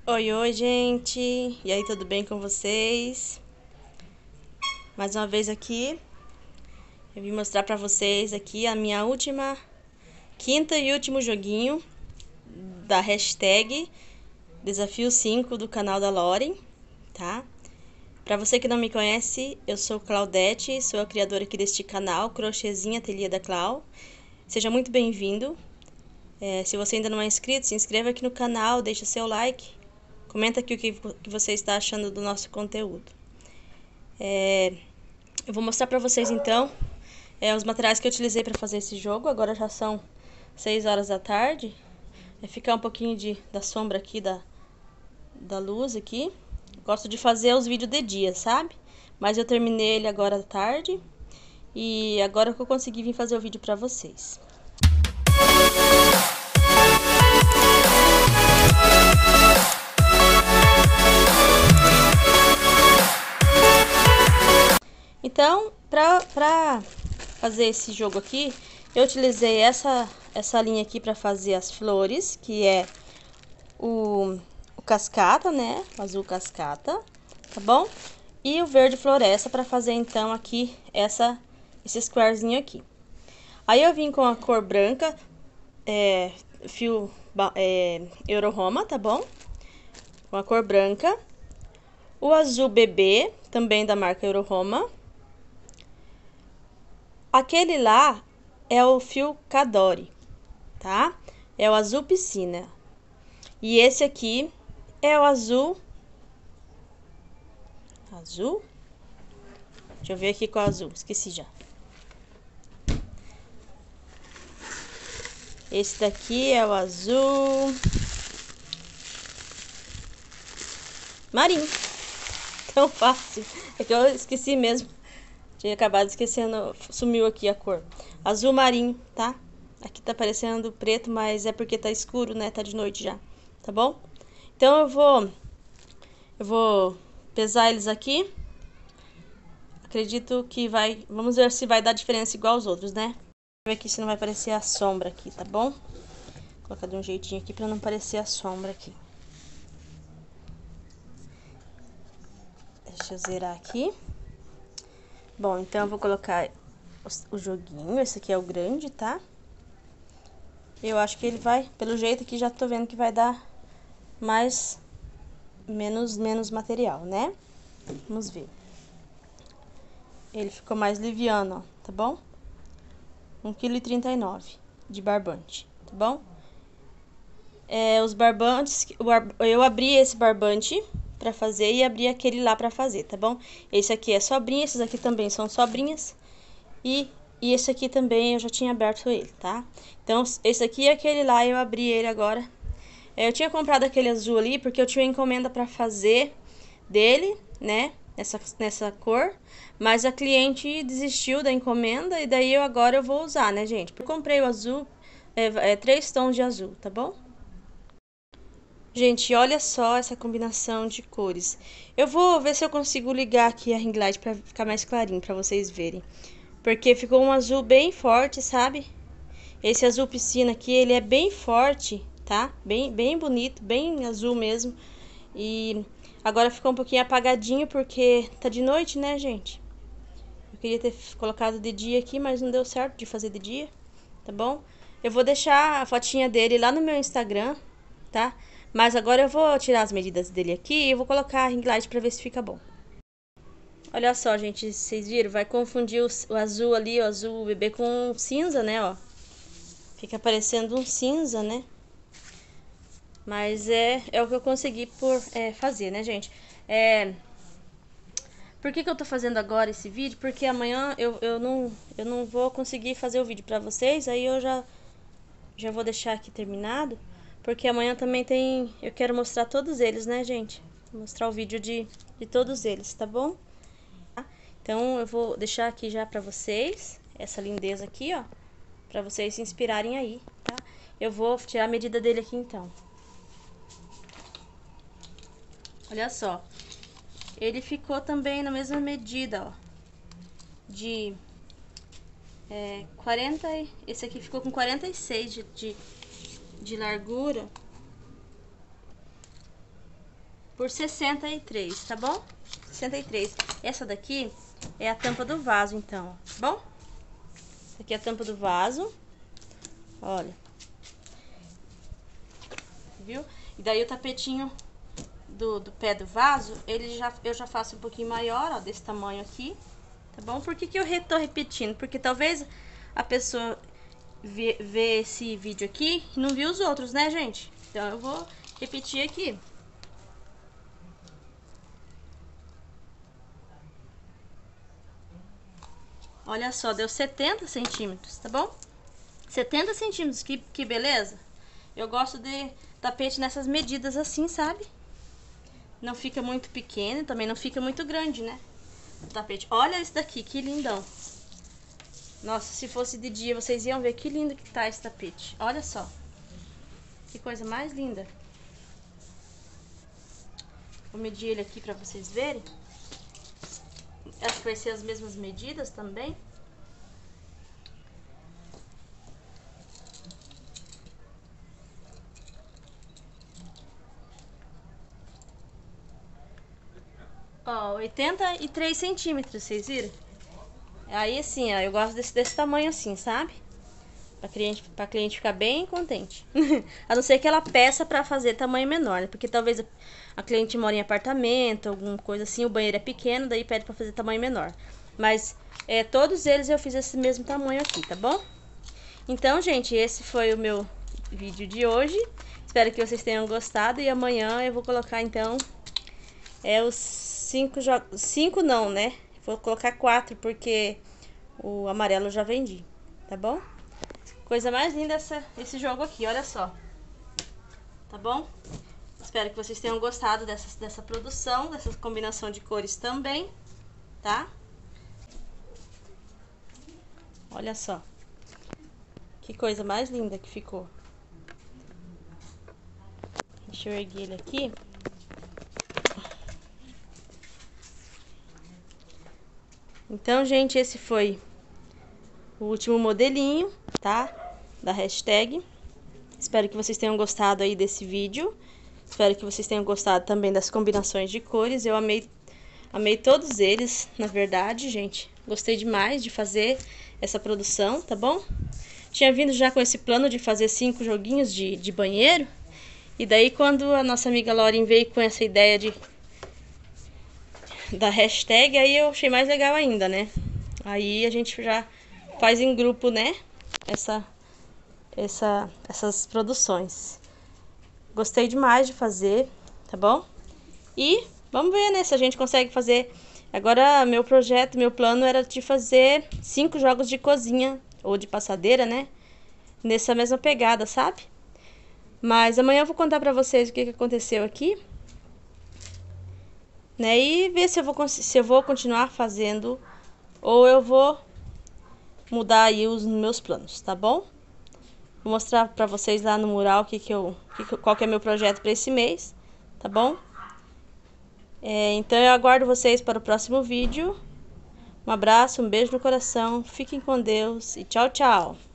Oi, oi, gente! E aí, tudo bem com vocês? Mais uma vez aqui, eu vim mostrar pra vocês aqui a minha quinta e último joguinho da hashtag Desafio 5 do canal da Loren, tá? Pra você que não me conhece, eu sou Claudete, sou a criadora aqui deste canal, Crochêzinho Ateliê da Clau. Seja muito bem-vindo. Se você ainda não é inscrito, se inscreva aqui no canal, deixa seu like, comenta aqui o que você está achando do nosso conteúdo. Eu vou mostrar pra vocês então os materiais que eu utilizei pra fazer esse jogo. Agora já são 6 horas da tarde. Vai ficar um pouquinho da sombra aqui da luz aqui. Gosto de fazer os vídeos de dia, sabe? Mas eu terminei ele agora à tarde. E agora que eu consegui vir fazer o vídeo pra vocês. Então, pra fazer esse jogo aqui, eu utilizei essa linha aqui pra fazer as flores, que é o cascata, né? O azul cascata, tá bom? E o verde floresta pra fazer então aqui esse squarezinho aqui. Aí eu vim com a cor branca, fio Euro-Roma, tá bom? Com a cor branca. O azul bebê, também da marca Euro-Roma. Aquele lá é o fio Cadore, tá? É o azul piscina. E esse aqui é o azul. Deixa eu ver aqui qual é o azul, esqueci já. Esse daqui é o azul marinho. Tão fácil. É que eu esqueci mesmo. Tinha acabado esquecendo, sumiu aqui a cor. Azul marinho, tá? Aqui tá parecendo preto, mas é porque tá escuro, né? Tá de noite já, tá bom? Então eu vou pesar eles aqui. Acredito que vai, vamos ver se vai dar diferença igual aos outros, né? Vou ver aqui se não vai aparecer a sombra aqui, tá bom? Vou colocar de um jeitinho aqui pra não aparecer a sombra aqui. Deixa eu zerar aqui. Bom, então eu vou colocar o joguinho. Esse aqui é o grande, tá? Eu acho que ele vai, pelo jeito aqui, já tô vendo que vai dar menos material, né? Vamos ver. Ele ficou mais liviano, ó, tá bom? 1,39 kg de barbante, tá bom? Os barbantes, eu abri esse barbante pra fazer e abri aquele lá pra fazer, tá bom? Esse aqui é sobrinha, esses aqui também são sobrinhas. E esse aqui também eu já tinha aberto ele, tá? Então, esse aqui e aquele lá eu abri ele agora. Eu tinha comprado aquele azul ali porque eu tinha encomenda pra fazer dele, né? Nessa cor. Mas a cliente desistiu da encomenda e daí agora eu vou usar, né, gente? Eu comprei o azul, 3 tons de azul, tá bom? Gente, olha só essa combinação de cores. Eu vou ver se eu consigo ligar aqui a ring light pra ficar mais clarinho, pra vocês verem. Porque ficou um azul bem forte, sabe? Esse azul piscina aqui, ele é bem forte, tá? Bem bonito, bem azul mesmo. E agora ficou um pouquinho apagadinho porque tá de noite, né, gente? Eu queria ter colocado de dia aqui, mas não deu certo de fazer de dia, tá bom? Eu vou deixar a fotinha dele lá no meu Instagram, tá? Mas agora eu vou tirar as medidas dele aqui e vou colocar a ring light pra ver se fica bom. Olha só, gente, vocês viram? Vai confundir o azul ali, o azul bebê com cinza, né, ó. Fica parecendo um cinza, né? Mas é o que eu consegui fazer, né, gente? Por que eu tô fazendo agora esse vídeo? Porque amanhã eu não vou conseguir fazer o vídeo pra vocês, aí eu já vou deixar aqui terminado. Porque amanhã também eu quero mostrar todos eles, né, gente? Vou mostrar o vídeo de todos eles, tá bom? Então, eu vou deixar aqui já pra vocês, essa lindeza aqui, ó, pra vocês se inspirarem aí, tá? Eu vou tirar a medida dele aqui, então. Olha só. Ele ficou também na mesma medida, ó, de 40, esse aqui ficou com 46 de largura. por 63, tá bom? 63. Essa daqui é a tampa do vaso, então, tá bom? Essa aqui é a tampa do vaso. Olha. Viu? E daí o tapetinho do pé do vaso, eu já faço um pouquinho maior, ó, desse tamanho aqui, tá bom? Por que eu tô repetindo? Porque talvez a pessoa vê esse vídeo aqui e não viu os outros, né, gente? Então eu vou repetir aqui. Olha só, deu 70 centímetros, tá bom? 70 centímetros, que beleza? Eu gosto de tapete nessas medidas assim, sabe? Não fica muito pequeno e também não fica muito grande, né? O tapete. Olha esse daqui, que lindão. Nossa, se fosse de dia, vocês iam ver que lindo que tá esse tapete. Olha só. Que coisa mais linda. Vou medir ele aqui pra vocês verem. Acho que vai ser as mesmas medidas também. Ó, 83 centímetros, vocês viram? Aí assim, ó, eu gosto desse tamanho assim, sabe? Pra cliente ficar bem contente. A não ser que ela peça pra fazer tamanho menor, né? Porque talvez a cliente mora em apartamento, alguma coisa assim, o banheiro é pequeno, daí pede pra fazer tamanho menor. Mas todos eles eu fiz esse mesmo tamanho aqui, tá bom? Então, gente, esse foi o meu vídeo de hoje. Espero que vocês tenham gostado e amanhã eu vou colocar, então, os 5 jogos. 5 não, né? Vou colocar 4 porque o amarelo eu já vendi, tá bom? Coisa mais linda esse jogo aqui, olha só. Tá bom? Espero que vocês tenham gostado dessa produção, dessa combinação de cores também, tá? Olha só. Que coisa mais linda que ficou. Deixa eu erguer ele aqui. Então, gente, esse foi o último modelinho, tá? Da hashtag. Espero que vocês tenham gostado aí desse vídeo. Espero que vocês tenham gostado também das combinações de cores. Eu amei todos eles, na verdade, gente. Gostei demais de fazer essa produção, tá bom? Tinha vindo já com esse plano de fazer 5 joguinhos de banheiro. E daí, quando a nossa amiga Lauren veio com essa ideia da hashtag, aí eu achei mais legal ainda, né? Aí a gente já faz em grupo, né? Essas produções. Gostei demais de fazer, tá bom? E vamos ver, né, se a gente consegue fazer. Agora, meu plano era de fazer 5 jogos de cozinha ou de passadeira, né? Nessa mesma pegada, sabe? Mas amanhã eu vou contar pra vocês o que aconteceu aqui, né? E ver se eu vou continuar fazendo ou eu vou mudar aí os meus planos, tá bom? Vou mostrar pra vocês lá no mural qual que é meu projeto pra esse mês, tá bom? Então eu aguardo vocês para o próximo vídeo. Um abraço, um beijo no coração, fiquem com Deus e tchau, tchau!